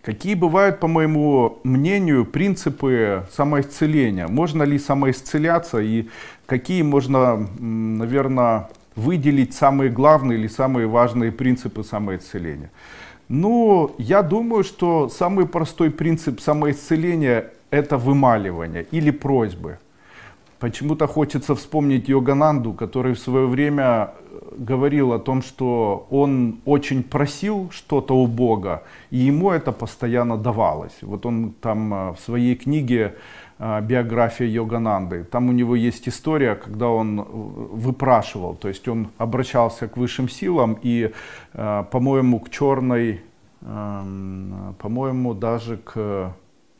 Какие бывают, по моему мнению, принципы самоисцеления? Можно ли самоисцеляться и какие можно, наверное, выделить самые главные или самые важные принципы самоисцеления? Ну, я думаю, что самый простой принцип самоисцеления — это вымаливание или просьбы. Почему-то хочется вспомнить Йогананду, который в свое время говорил о том, что он очень просил что-то у Бога, и ему это постоянно давалось. Вот он там в своей книге «Биография Йогананды», там у него есть история, когда он выпрашивал, то есть он обращался к высшим силам и, по-моему, к черной, по-моему, даже к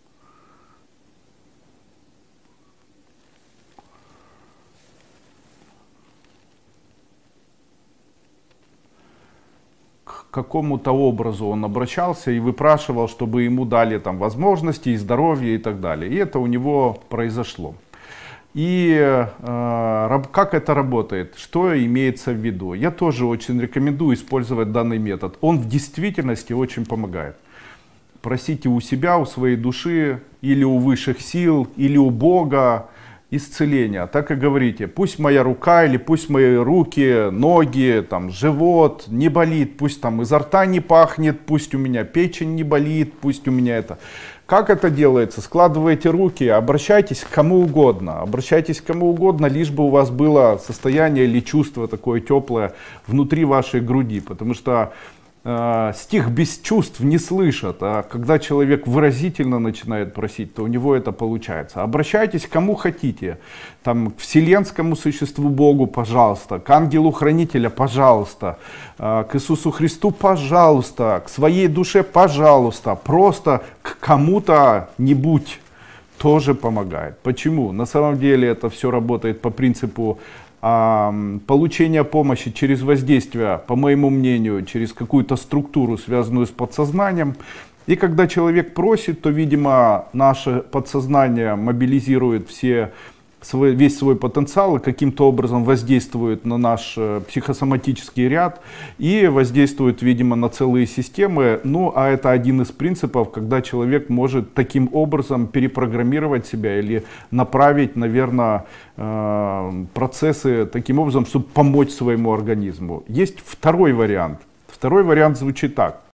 какому-то образу он обращался и выпрашивал, чтобы ему дали там возможности и здоровье и так далее. И это у него произошло. И как это работает? Что имеется в виду? Я тоже очень рекомендую использовать данный метод. Он в действительности очень помогает. Просите у себя, у своей души, или у высших сил, или у Бога исцеления. Так и говорите: пусть моя рука или пусть мои руки, ноги, там, живот не болит, пусть там изо рта не пахнет, пусть у меня печень не болит, пусть у меня это. Как это делается? Складываете руки, обращайтесь к кому угодно. Обращайтесь к кому угодно, лишь бы у вас было состояние или чувство такое теплое внутри вашей груди. Потому что стих без чувств не слышат, а когда человек выразительно начинает просить, то у него это получается. Обращайтесь к кому хотите, там, к вселенскому существу Богу, пожалуйста, к ангелу-хранителя, пожалуйста, к Иисусу Христу, пожалуйста, к своей душе, пожалуйста, просто к кому-то-нибудь тоже помогает. Почему? На самом деле это все работает по принципу получение помощи через воздействие, по моему мнению, через какую-то структуру, связанную с подсознанием. И когда человек просит, то, видимо, наше подсознание мобилизирует весь свой потенциал и каким-то образом воздействует на наш психосоматический ряд и воздействует, видимо, на целые системы. Ну, а это один из принципов, когда человек может таким образом перепрограммировать себя или направить, наверное, процессы таким образом, чтобы помочь своему организму. Есть второй вариант. Второй вариант звучит так.